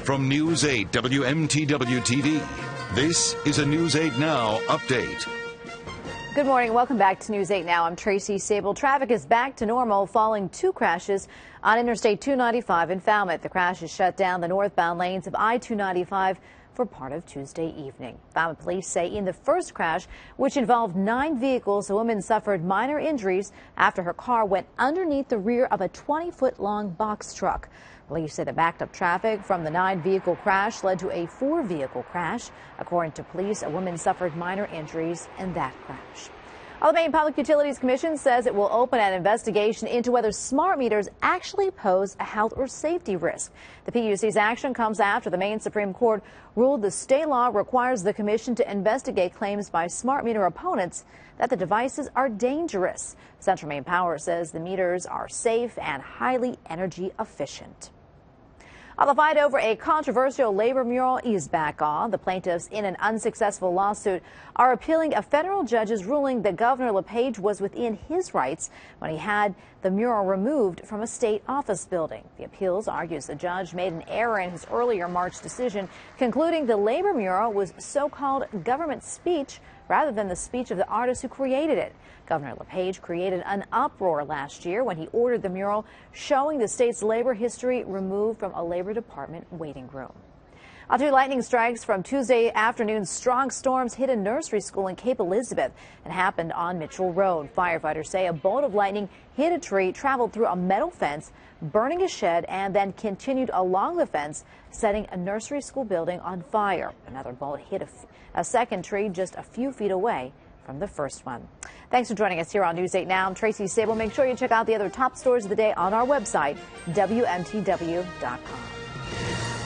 From News 8 WMTW-TV, this is a News 8 Now update. Good morning. Welcome back to News 8 Now. I'm Tracy Sable. Traffic is back to normal following two crashes on Interstate 295 in Falmouth. The crashes shut down the northbound lanes of I-295 for part of Tuesday evening. Falmouth police say in the first crash, which involved 9 vehicles, a woman suffered minor injuries after her car went underneath the rear of a 20-foot-long box truck. Police say the backed-up traffic from the 9-vehicle crash led to a 4-vehicle crash. According to police, a woman suffered minor injuries in that crash. The Maine Public Utilities Commission says it will open an investigation into whether smart meters actually pose a health or safety risk. The PUC's action comes after the Maine Supreme Court ruled the state law requires the commission to investigate claims by smart meter opponents that the devices are dangerous. Central Maine Power says the meters are safe and highly energy efficient. The fight over a controversial labor mural is back on. The plaintiffs in an unsuccessful lawsuit are appealing a federal judge's ruling that Governor LePage was within his rights when he had the mural removed from a state office building. The appeals argues the judge made an error in his earlier March decision, concluding the labor mural was so-called government speech rather than the speech of the artist who created it. Governor LePage created an uproar last year when he ordered the mural showing the state's labor history removed from a Labor Department waiting room. 2 lightning strikes from Tuesday afternoon. Strong storms hit a nursery school in Cape Elizabeth and happened on Mitchell Road. Firefighters say a bolt of lightning hit a tree, traveled through a metal fence, burning a shed, and then continued along the fence, setting a nursery school building on fire. Another bolt hit a second tree just a few feet away from the first one. Thanks for joining us here on News 8 Now. I'm Tracy Sable. Make sure you check out the other top stories of the day on our website, WMTW.com.